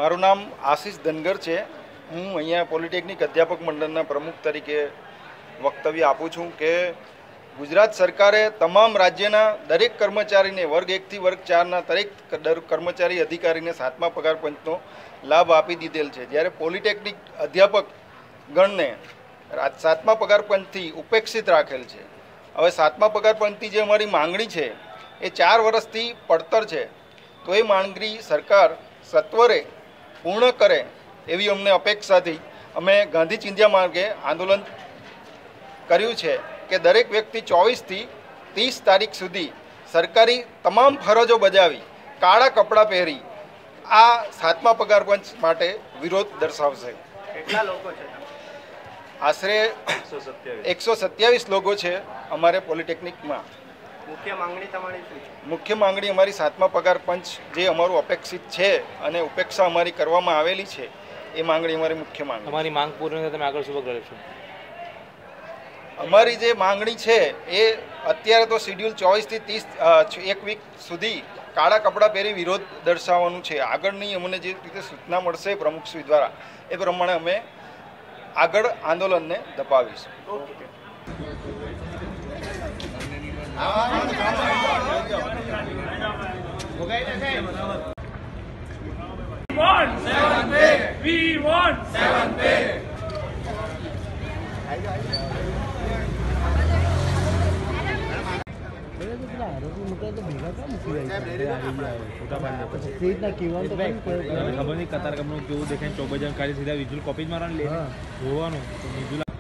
મારું નામ આશીષ ધનગર છે। હું અહીંયા પોલિટેકનિક અધ્યાપક મંડળના પ્રમુખ તરીકે વક્તવ્ય આપું છું કે ગુજરાત સરકારે તમામ રાજ્યના દરેક કર્મચારીને વર્ગ 1 થી વર્ગ 4ના દરેક કર્મચારી અધિકારીને 7મા પગાર પંચનો લાભ આપી દીધેલ છે। જ્યારે પોલિટેકનિક અધ્યાપક ગણને 7મા પગાર પંચથી ઉપેક્ષિત રાખેલ છે। હવે 7મા પગાર પંચની જે અમારી માંગણી છે એ 4 વર્ષથી પડતર છે, તો એ માંગણી સરકાર સત્વરે પૂર્ણ કરે એવી અમને અપેક્ષાથી અમે ગાંધી ચિંધ્યા માર્ગે આંદોલન કર્યું છે કે દરેક વ્યક્તિ 24 થી 30 તારીખ સુધી સરકારી તમામ ફરજો બજાવી કાળા કપડાં પહેરી આ 7મા પગાર પંચ માટે વિરોધ દર્શાવશે। કેટલા લોકો છે? આશરે 127 લોકો છે અમારે પોલિટેકનિકમાં। મુખ્ય માંગણી તમારી શું છે? મુખ્ય માંગણી અમારી 7મા પગાર પંચ જે અમારું અપેક્ષિત છે અને ઉપેક્ષા અમારી કરવામાં આવેલી છે એ માંગણી અમારી મુખ્ય માંગણી। અમારી માંગ પૂર્ણ થાય તમે આગળ શું પગલાં લેશો? અમારી જે માંગણી છે એ અત્યારે તો શિડ્યુલ 24 થી 30 એક વીક સુધી કાળા કપડાં પહેરી વિરોધ દર્શાવવાનું છે। આગળની અમને જે રીતે સૂચના મળશે પ્રમુખશ્રી દ્વારા એ પ્રમાણે અમે આગળ આંદોલનને દબાવીશું। We want 7 pay. ખબર નહીં કતાર કપનું કેવું દેખાય 24 જણ ખાલી સીધા વિઝ્યુઅલ કોપી જ મારવાનું લે જોવાનું